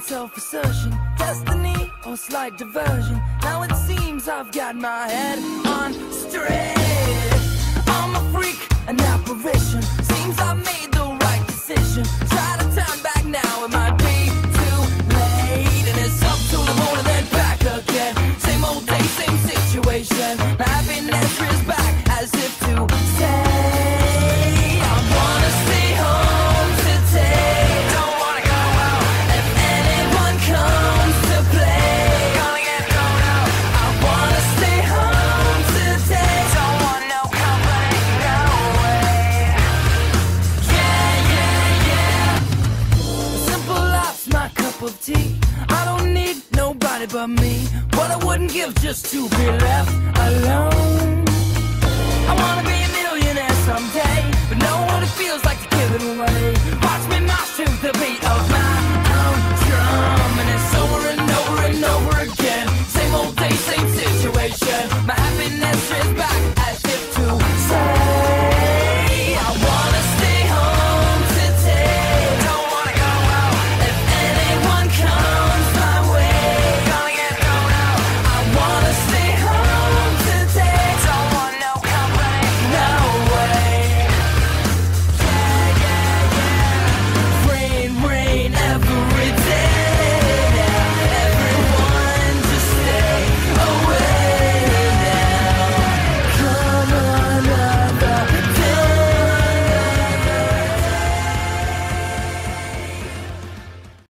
self-assertion, destiny or slight diversion. Now it seems I've got my head on straight. I'm a freak, an apparition. Seems I've made the right decision. Try to turn back now, it might be too late. And it's up to the moon and then back again. Same old day, same situation. My happiness is back as if to say, I wanna stay home today. Don't wanna go out if anyone comes to play. Gonna get thrown out. I wanna stay home today. Don't want no company, no way. Yeah, yeah, yeah. Simple life's my cup of tea. I don't need nobody but me. What I wouldn't give just to be left alone. I wanna be a millionaire someday, but know what it feels like to give it away. Watch me march to the beat of my